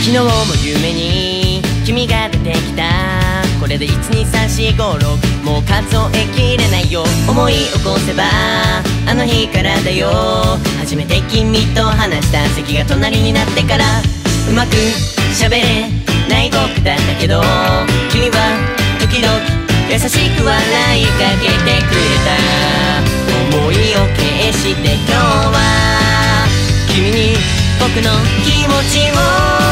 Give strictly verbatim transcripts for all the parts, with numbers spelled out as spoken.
昨日も夢に君が出てきた。これでいちにさんしごろくもう数えきれないよ。思い起こせばあの日からだよ。初めて君と話した席が隣になってから、うまく喋れない僕だったけど、君は時々優しく笑いかけてくれた。思いを消して今日は君に僕の気持ちを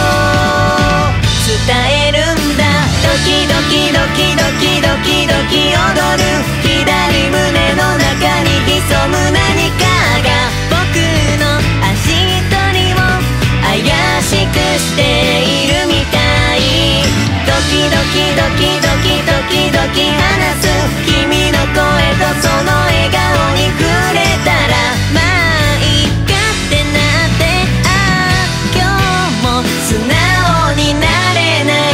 伝えるんだ。ドキドキドキドキドキドキ踊る左胸の中に潜む何かが僕の足取りを怪しくしているみたい。ドキドキドキドキドキドキ話す君の声とその笑顔に触れたら、まあいいかってなって、ああ今日も素直になれない。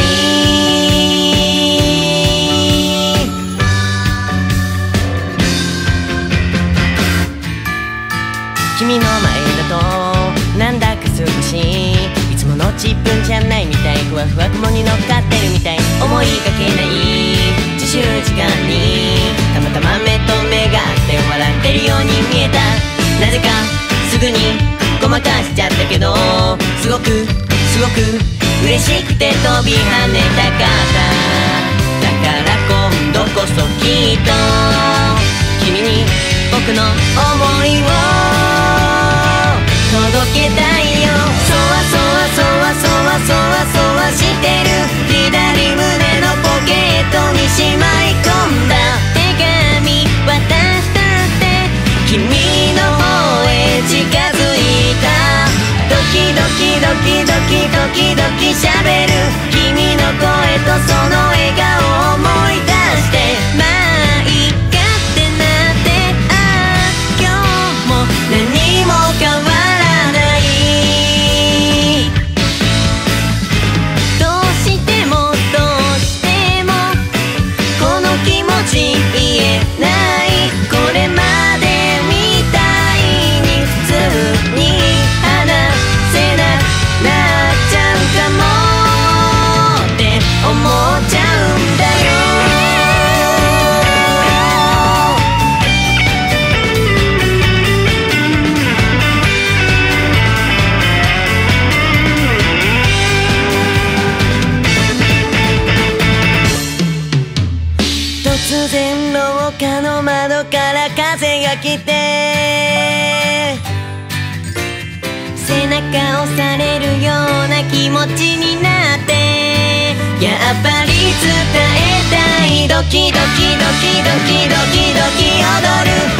君の前だとなんだか少しいつもの自分じゃないみたい。ふわふわ雲に乗っかってるみたい。思いがけない自習時間にたまたま目と目が合って笑ってるように見えた。なぜかすぐにごまかしちゃったけど、すごくすごく嬉しくて飛び跳ねたかった。だから今度こそきっと君に僕の想いを届けたいよ。そわそわそわそわそわそわしてる左胸のポケットにしまい込んだ手紙渡したって君の方へ近づいた。ドキドキドキドキドキドキ喋る君の声とその笑顔を思い出して、まあいいかってなって、ああ今日も何も変わらない。どうしてもどうしてもこの気持ち言えない。これまでみたいに普通に話せなくなっちゃうかもって思っちゃうんだよ。突然廊下の窓から風が来て、背中押されるような気持ちになって、やっぱり伝えたい。ドキドキドキドキドキドキ踊る